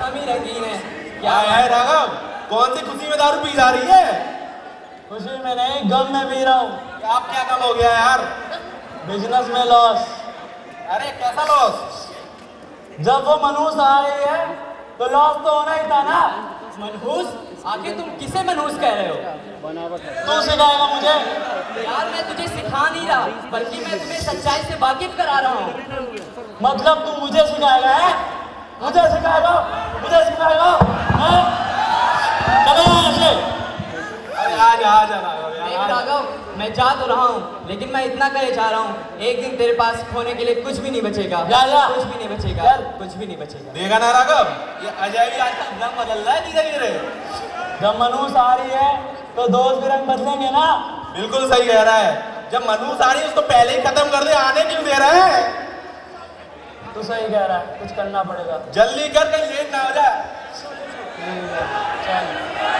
मौसम ही रंगीन है। क्या है राघव, कौन सी खुशी में दारू पी जा रही है? खुशी में नहीं, गम में पी रहा हूँ। आप क्या गम हो गया यार? बिजनेस में लॉस। अरे कैसा लॉस? जब वो मनहूस आ रही है तो लॉस तो होना ही था ना। मनहूस? आखिर तुम किसे मनहूस कह रहे हो? तू सिखाएगा मुझे? यार मैं तुझे सिखा नहीं रहा, बल्कि मैं तुम्हें सच्चाई से वाकिफ करा रहा हूँ। मतलब तू मुझे सिखाएगा है? मुझे सिखाएगा? मुझे सिखाएगा? चलो यहाँ से। अरे आ जा देख राघव, मैं जा तो रहा हूँ, लेकिन मैं इतना कहे जा रहा हूँ, एक दिन तेरे पास खोने के लिए कुछ भी नहीं बचेगा। जा। कुछ भी नहीं बचेगा, कुछ भी नहीं बचेगा। देखा ना राघव, ये अजय भी आजकल रंग बदल रहा है धीरे धीरे। जब मनहूस आ रही है तो दोस्त भी रंग बदलेंगे ना। बिल्कुल सही कह रहा है। जब मनहूस आ रही है उसको पहले ही खत्म कर दे, आने क्यों दे रहा है? तू सही कह रहा है, कुछ करना पड़ेगा। जल्दी कर, कहीं लेट ना हो जाए। चल।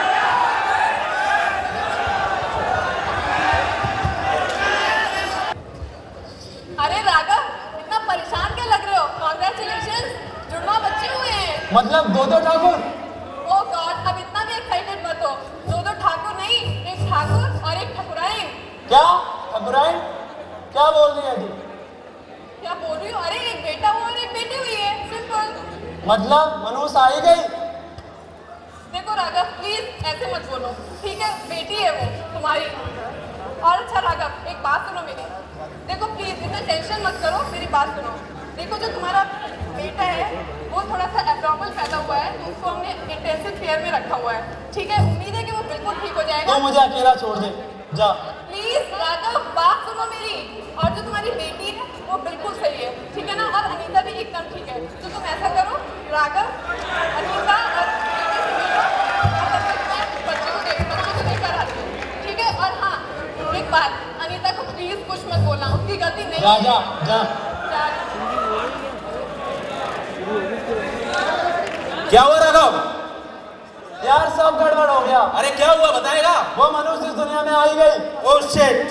अरे राघव, इतना परेशान क्या लग रहे हो? कांग्रेचुलेशंस, जुड़वा बच्चे हुए हैं। मतलब दो ठाकुर? ओह गॉड, अब इतना भी एक्साइटेड मत हो। दो ठाकुर नहीं, एक ठाकुर और एक ठाकुराइन। क्या ठाकुराइन? क्या बोल रही है तू? क्या बोल रही हो? अरे एक बेटा हुआ और एक बेटी हुई है, सिंपल। मतलब मनहूस आ ही गई? देखो राघव, प्लीज ऐसे मत बोलो, ठीक है? बेटी है वो तुम्हारी। और अच्छा राघव, एक बात सुनो मेरी। देखो प्लीज इतना टेंशन मत करो, मेरी बात सुनो। देखो जो तुम्हारा बेटा है वो थोड़ा सा एब्नॉर्मल पैदा हुआ है, तो उसको हमने इंटेंसिव केयर में रखा हुआ है, ठीक है? उम्मीद है कि वो बिल्कुल ठीक हो जाएगा। तो मुझे अकेला छोड़ दे, जा। प्लीज राघव, बात सुनो मेरी। और जो तुम्हारी बेटी है वो बिल्कुल सही है, ठीक है ना? और अनीता भी एकदम ठीक है। तो तुम ऐसा करो राघव, अनीता और बच्चे को लेकर आती हूँ, ठीक है? और हाँ एक बात, अनीता को प्लीज कुछ मत बोलना, उसकी गलती नहीं है। जा। क्या हुआ राघव? यार सब गड़बड़ हो गया। अरे क्या हुआ बताएगा? वो मनुष्य इस दुनिया में आ ही गई। ओह शिट,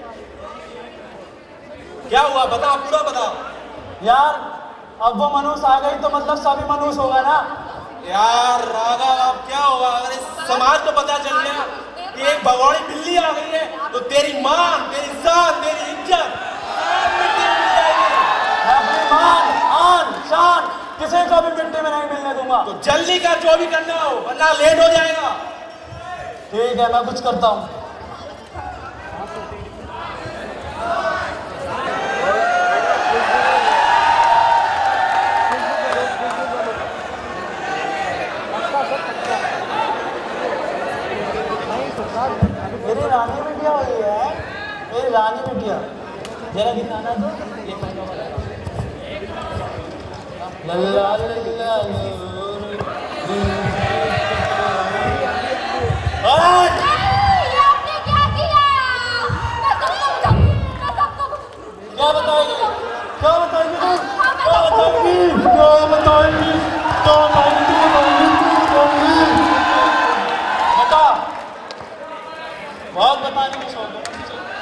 क्या हुआ बता, पूरा बता। यार अब वो मनुष्य आ गई तो मतलब सभी मनुष्य होगा ना। यार राघव अब क्या होगा अगर इस समाज को पता चल गया कि एक भगोड़ी बिल्ली आ गई है, तो तेरी मान, तेरी शान, तेरी इज्जत सब मिट्टी में मिल जाएगी। मैं अपनी मान, आन, शान किसी को भी मिट्टी में नहीं मिलने दूंगा। तो जल्दी कर जो भी करना हो, वरना लेट हो जाएगा। ठीक है, मैं कुछ करता हूँ। मेरी रानी बिटिया हुई है, मेरी रानी बिटिया। जरा दिखाना तो। लल्ला लल्ला आपने क्या किया? क्या बताएगी? क्या बताएगी तू? क्या बताएगी? क्या बताएगी? क्या बताएगी? बता। बहुत बताने की शौक है।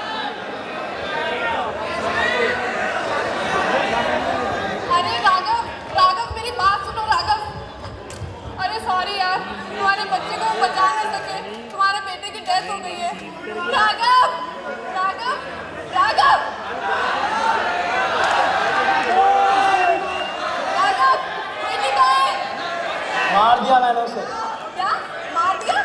अरे राघव मेरी बात सुनो राघव। अरे सॉरी यार, तुम्हारे बच्चे को बचा नहीं सके, तुम्हारे बेटे की डेथ हो गई है। राघव बेटी कहाँ है? मार दिया मैंने उसे। क्या मार दिया?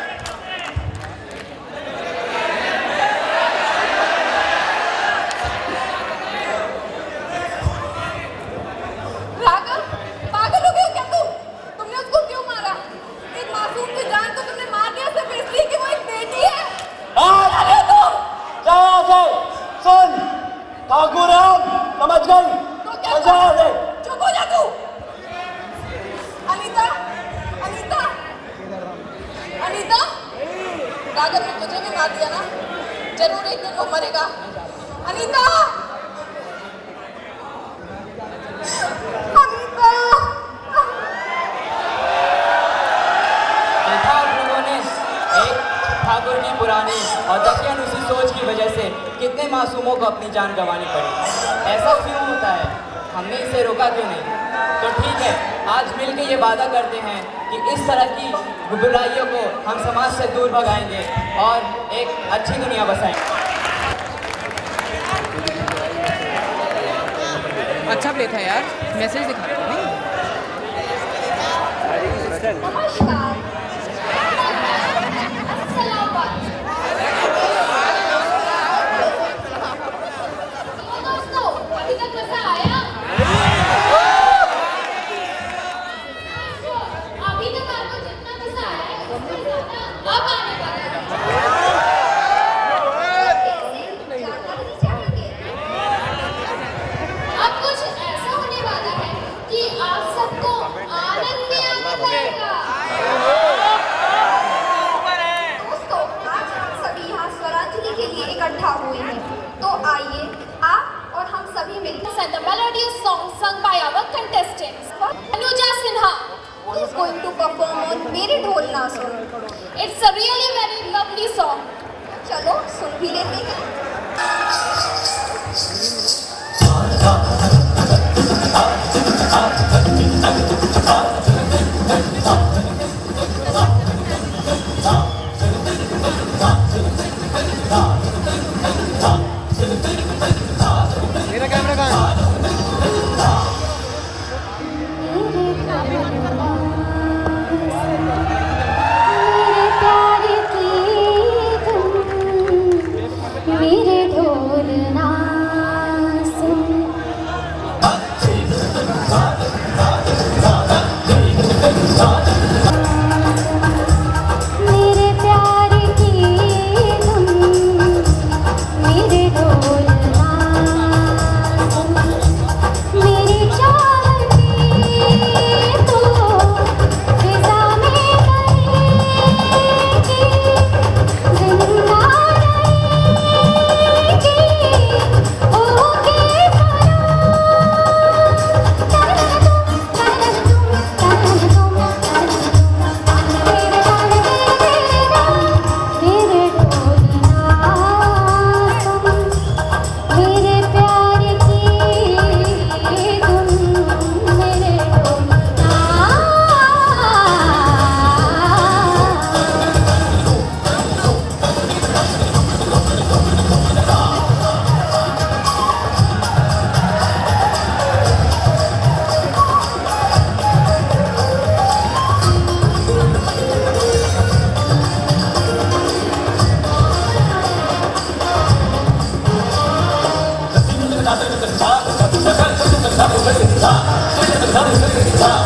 राघव पागल हो गए क्या तुमने उसको क्यों मारा? एक मासूम की जान को तुमने मार दिया सिर्फ इसलिए कि वो एक बेटी है? अरे तुम क्या से सुन, ठाकुर समझ गई? तो क्या? चुप हो जा तू। अनीता राघव ने तुझे भी मार दिया ना? जरूर एक दिन वो मरेगा। अनीता देखा आप लोगों ने, एक ठाकुर की पुरानी और दकियन उसी सोच की वजह से कितने मासूमों को अपनी जान गंवानी पड़ी। ऐसा क्यों होता है? हमने इसे रोका क्यों नहीं? तो ठीक है, आज मिलके ये वादा करते हैं कि इस तरह की बुराइयों को हम समाज से दूर भगाएंगे और एक अच्छी दुनिया बसाएंगे। अच्छा प्ले था यार, मैसेज दिखा नहीं। नमस्कार। दोस्तों, अभी तक मजा आया? अभी तक आपको जितना मजा आया है उससे ज्यादा अब आने वाला है। अब कुछ ऐसा होने वाला है कि आप सबको आनंद ही आनंद आएगा। दोस्तों, आज हम सभी यहाँ स्वरांजलि के लिए इकट्ठा हुए हैं, तो आइए आप और हम सभी मिलकर the melody song sung by our contestants. Anuja Sinha is going to perform on मेरे ढोल ना सुन. It's a really very lovely song. चलो सुन भी लेते हैं। मेरा कैमरा कहाँ है? मेरे ढोल ना सुन। मेरे प्यार की धुन, मेरे ढोल ना सुन। मेरी चाहती तो फिजा में करेगी, जिंदा रहेगी, ओके मेरे ढोल ना सुन। मेरे प्यार की धुन, मेरे ढोल ना Stop!